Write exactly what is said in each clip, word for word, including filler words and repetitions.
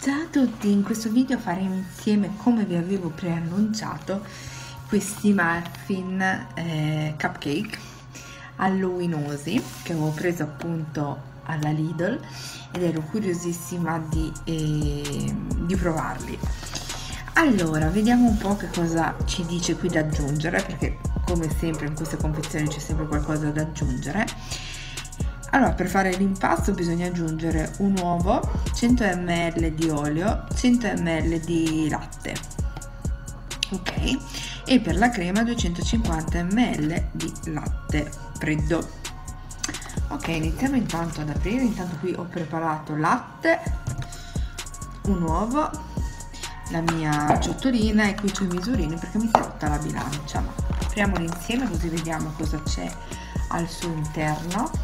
Ciao a tutti, in questo video faremo insieme, come vi avevo preannunciato, questi muffin eh, cupcake halloweenosi che avevo preso appunto alla Lidl ed ero curiosissima di, eh, di provarli. Allora, vediamo un po' che cosa ci dice qui da aggiungere, perché come sempre in queste confezioni c'è sempre qualcosa da aggiungere. Allora, per fare l'impasto bisogna aggiungere un uovo, cento millilitri di olio, cento millilitri di latte, ok? E per la crema duecentocinquanta millilitri di latte freddo. Ok, iniziamo intanto ad aprire. Intanto qui ho preparato latte, un uovo, la mia ciotolina e qui c'ho i misurini perché mi si è rotta la bilancia. Ma apriamoli insieme così vediamo cosa c'è al suo interno.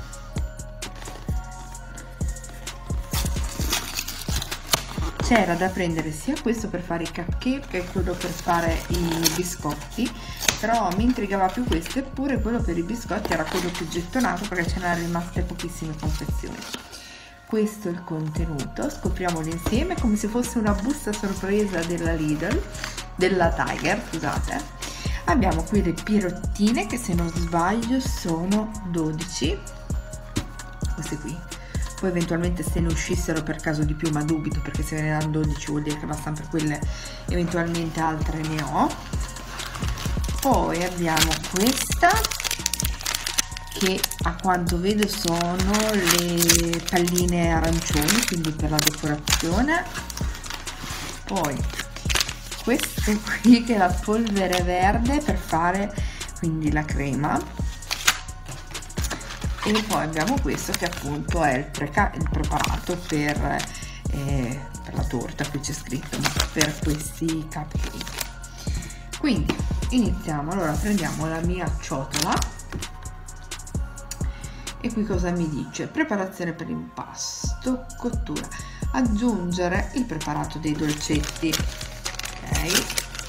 C'era da prendere sia questo per fare i cupcake che quello per fare i biscotti, però mi intrigava più questo, eppure quello per i biscotti era quello più gettonato perché ce n'erano rimaste pochissime confezioni. Questo è il contenuto, scopriamolo insieme come se fosse una busta sorpresa della Lidl, della Tiger, scusate. Abbiamo qui le pirottine che, se non sbaglio, sono dodici, queste qui. Poi eventualmente se ne uscissero per caso di più, ma dubito perché se ne danno dodici vuol dire che bastano per quelle, eventualmente altre ne ho. Poi abbiamo questa che a quanto vedo sono le palline arancioni, quindi per la decorazione. Poi questo qui che è la polvere verde per fare quindi la crema. E poi abbiamo questo che appunto è il, il preparato per, eh, per la torta, qui c'è scritto, ma per questi cupcake. Quindi iniziamo. Allora prendiamo la mia ciotola e qui cosa mi dice? Preparazione per l'impasto, cottura, aggiungere il preparato dei dolcetti, ok,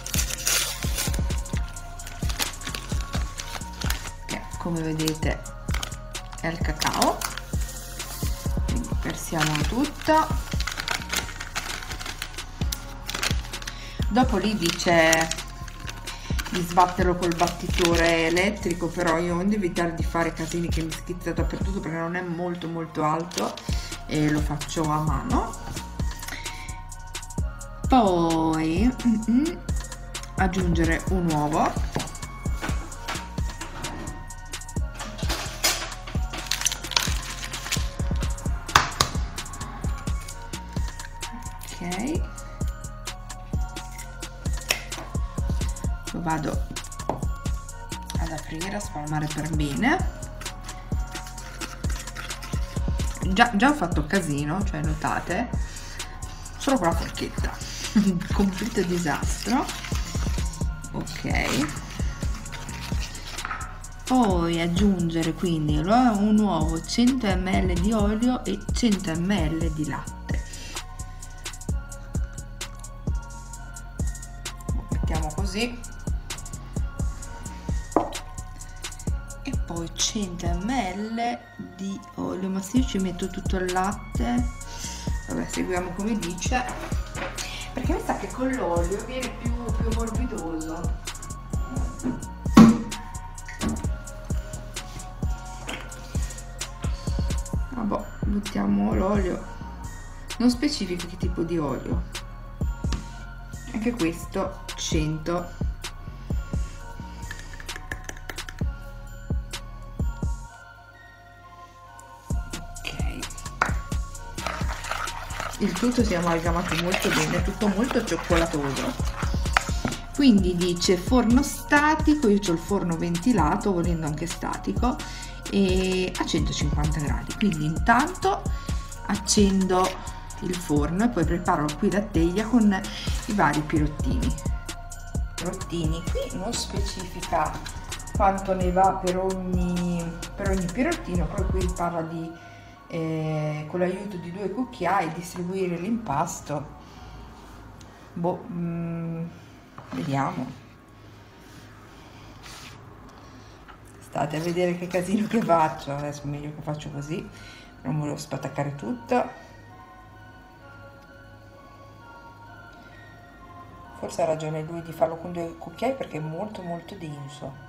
che come vedete è il cacao, quindi versiamo tutto. Dopo lì dice di sbatterlo col battitore elettrico, però io devo evitare di fare casini che mi schizza dappertutto perché non è molto molto alto e lo faccio a mano. Poi mm -mm, aggiungere un uovo, lo vado ad aprire, a spalmare per bene. Già, già ho fatto casino, cioè notate, solo con la forchetta, completo disastro. Ok, poi aggiungere quindi un uovo, cento millilitri di olio e cento millilitri di latte. Mettiamo così. E poi cento millilitri di olio, ma se io ci metto tutto il latte, vabbè, seguiamo come dice, perché mi sa che con l'olio viene più, più morbidoso. Vabbè, buttiamo l'olio, non specifica che tipo di olio, anche questo cento. Il tutto si è amalgamato molto bene, tutto molto cioccolatoso. Quindi dice forno statico, io ho il forno ventilato, volendo anche statico, e a centocinquanta gradi. Quindi intanto accendo il forno e poi preparo qui la teglia con i vari pirottini. Pirottini, qui non specifica quanto ne va per ogni, per ogni pirottino, poi qui parla di Eh, con l'aiuto di due cucchiai distribuire l'impasto. Boh, mm, vediamo, state a vedere che casino che faccio. Adesso è meglio che faccio così, non volevo spattaccare tutto. Forse ha ragione lui di farlo con due cucchiai perché è molto molto denso.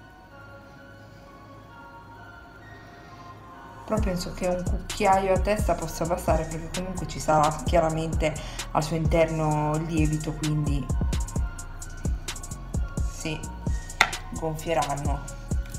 Però penso che un cucchiaio a testa possa bastare, perché comunque ci sarà chiaramente al suo interno il lievito, quindi si gonfieranno.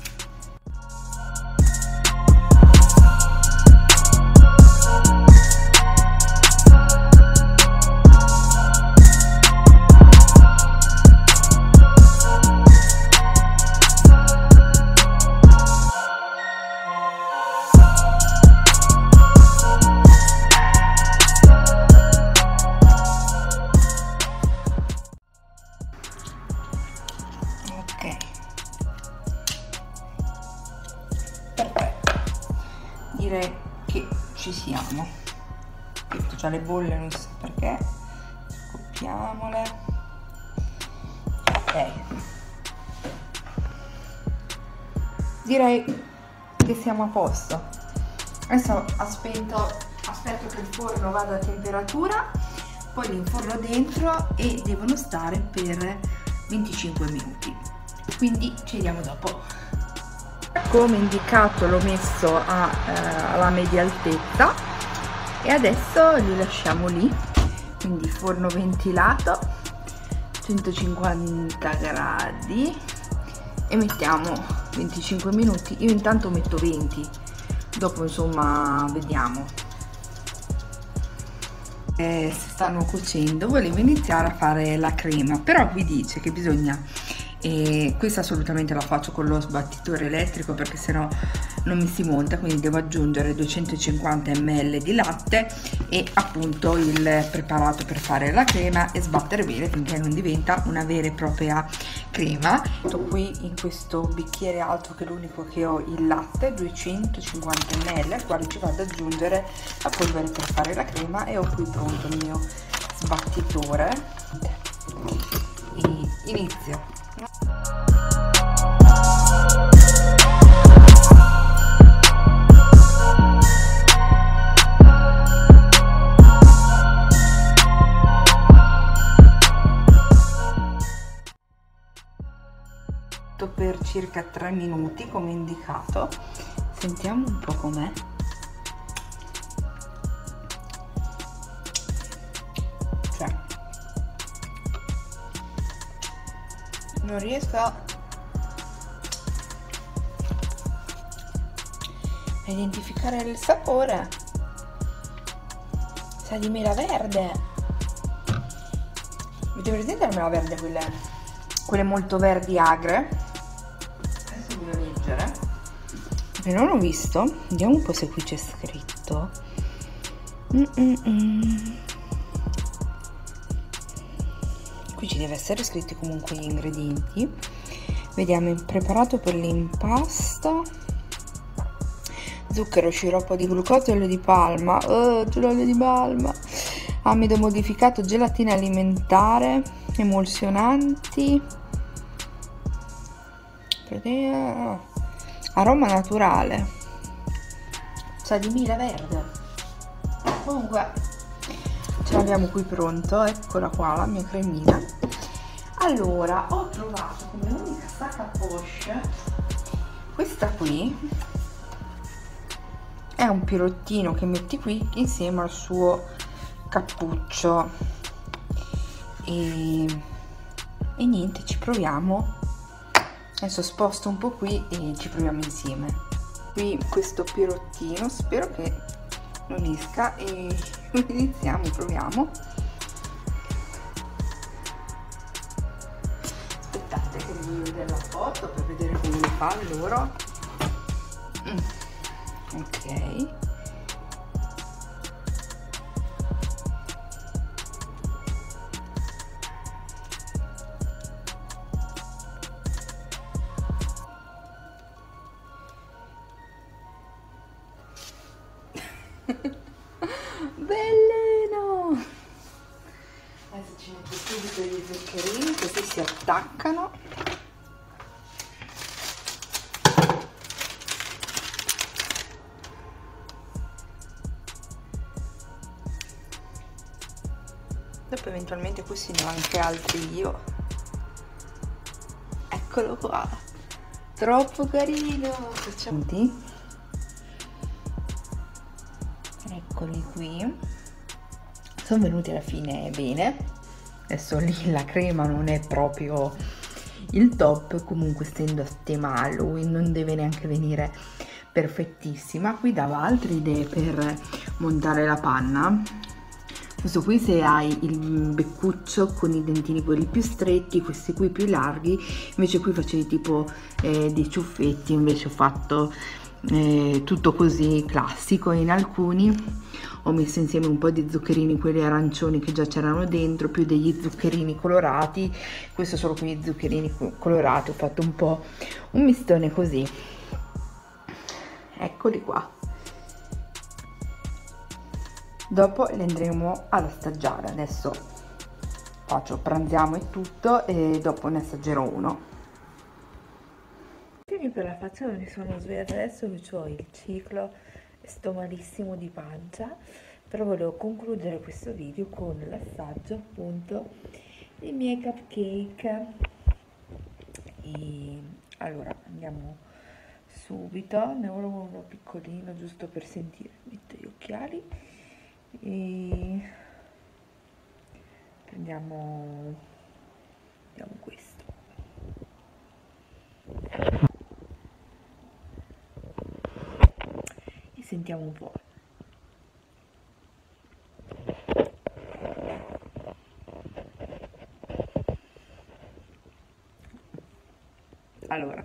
Perfetto, direi che ci siamo. Metto già le bolle, non so perché, scoppiamole. Ok, direi che siamo a posto. Adesso aspetto, aspetto che il forno vada a temperatura, poi li inforno dentro e devono stare per venticinque minuti, quindi ci vediamo dopo. Come indicato l'ho messo a, eh, alla media altezza e adesso li lasciamo lì, quindi forno ventilato, centocinquanta gradi, e mettiamo venticinque minuti. Io intanto metto venti, dopo insomma vediamo. Eh, si stanno cuocendo, volevo iniziare a fare la crema, però vi dice che bisogna, e questa assolutamente la faccio con lo sbattitore elettrico perché sennò non mi si monta, quindi devo aggiungere duecentocinquanta millilitri di latte e appunto il preparato per fare la crema e sbattere bene finché non diventa una vera e propria crema. Metto qui in questo bicchiere alto, che è l'unico che ho, il latte, duecentocinquanta millilitri, al quale ci vado ad aggiungere la polvere per fare la crema, e ho qui pronto il mio sbattitore e inizio. Per circa tre minuti come indicato. Sentiamo un po' com'è. Cioè, non riesco a identificare il sapore. Sa di mela verde. Avete presente la mela verde, quelle, quelle molto verdi agre? Che non ho visto, vediamo un po' se qui c'è scritto. mm -mm -mm. Qui ci deve essere scritti comunque gli ingredienti. Vediamo: il preparato per l'impasto, zucchero, sciroppo di glucosio, olio di palma, oh, c'è l'olio di palma, amido modificato, gelatina alimentare, emulsionanti, proteina, aroma naturale, sa di mela verde. Comunque ce l'abbiamo qui pronto, eccola qua la mia cremina. Allora, ho trovato come unica sac à poche questa qui, è un pirottino che metti qui insieme al suo cappuccio e, e niente, ci proviamo. Adesso sposto un po' qui e ci proviamo insieme. Qui questo pirottino, spero che non esca, e iniziamo, proviamo. Aspettate che vi vedo la foto per vedere come lo fa loro. Mm. Ok. Bellino! Adesso ci metto subito gli zuccherini così si attaccano. e poi eventualmente cucino anche altri io. Eccolo qua, troppo carino. Facciamo... eccoli qui, sono venuti alla fine bene. Adesso lì la crema non è proprio il top, comunque essendo a tema Halloween non deve neanche venire perfettissima. Qui davo altre idee per montare la panna. Questo qui, se hai il beccuccio con i dentini quelli più stretti, questi qui più larghi, invece qui facevi tipo eh, dei ciuffetti, invece ho fatto eh, tutto così classico. In alcuni ho messo insieme un po' di zuccherini, quelli arancioni che già c'erano dentro, più degli zuccherini colorati. Questo solo con gli zuccherini colorati, ho fatto un po' un mistone così. Eccoli qua. Dopo li andremo ad assaggiare. Adesso faccio, pranziamo e tutto, e dopo ne assaggerò uno. Quindi per la faccia non mi sono svegliata adesso che ho il ciclo, sto malissimo di pancia, però volevo concludere questo video con l'assaggio appunto dei miei cupcake. E allora andiamo subito, ne volevo uno piccolino giusto per sentire, metto gli occhiali e prendiamo, prendiamo questo. E sentiamo un po'. Allora,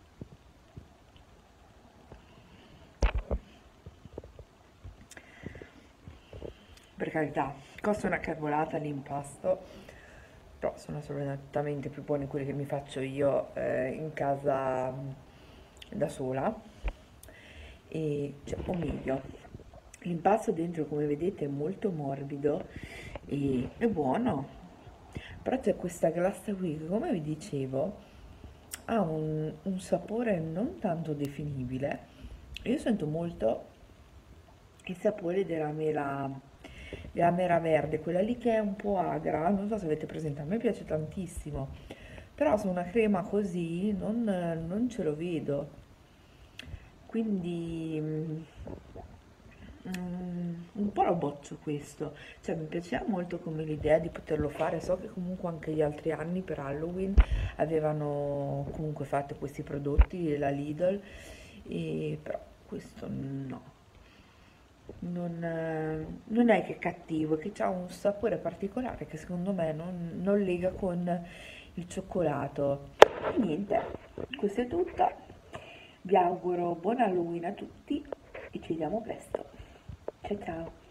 per carità, costa una cavolata l'impasto, però sono assolutamente più buoni quelli che mi faccio io eh, in casa da sola. E cioè, o meglio, l'impasto dentro, come vedete, è molto morbido e è buono, però c'è questa glassa qui che, come vi dicevo, ha un, un sapore non tanto definibile. Io sento molto il sapore della mela, della mela verde, quella lì che è un po' agra, non so se avete presente, a me piace tantissimo, però su una crema così non, non ce lo vedo, quindi mm, un po' lo boccio questo. Cioè mi piaceva molto come l'idea di poterlo fare, so che comunque anche gli altri anni per Halloween avevano comunque fatto questi prodotti, la Lidl, e però questo no. Non, eh, non è che è cattivo, è che ha un sapore particolare che secondo me non, non lega con il cioccolato. E niente, questo è tutto. Vi auguro buon Halloween a tutti e ci vediamo presto. Ciao ciao!